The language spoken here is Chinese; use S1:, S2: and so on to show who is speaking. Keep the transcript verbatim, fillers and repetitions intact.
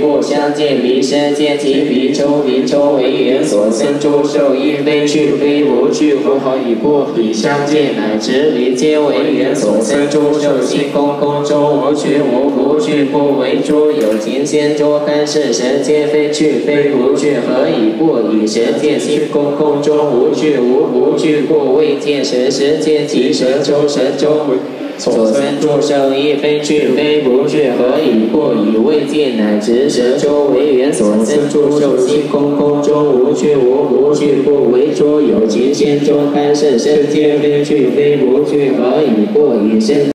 S1: 不相见，彼世界即彼周，彼周为缘所生诸受，亦非去非无去，故何以不彼相见？乃至彼皆为缘所生诸受，性空空中无去无不去，不为诸有情先诸干涉神皆非去非无去，何以不以神界性空空中无去无不去，故未见神世界即神中神中所生诸受，亦非去非不去，何以不以未见？乃至神周为缘所生诸受，性空空中无去无不去，不为诸有情先中干涉身皆非去非不去，何以不以身